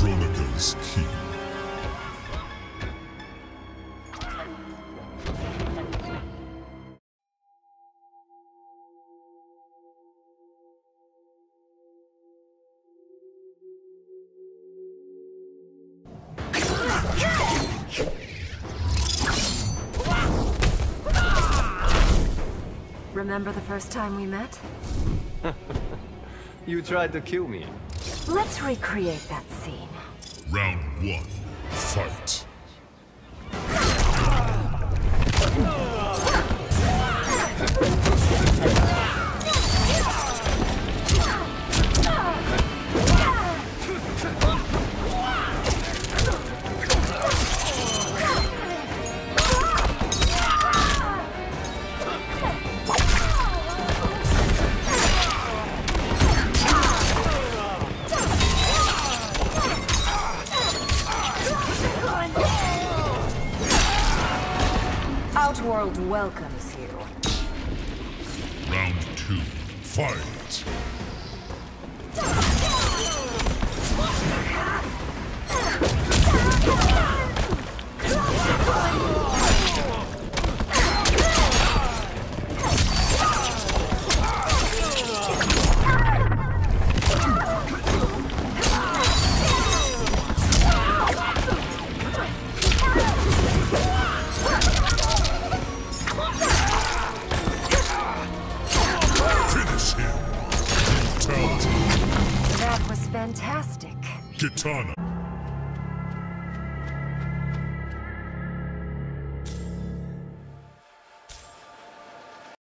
Kronika's Keep. Remember the first time we met? You tried to kill me. Let's recreate that scene. Round 1. Fight. Outworld welcomes you. Round 2. Fight. That was fantastic. Kitana.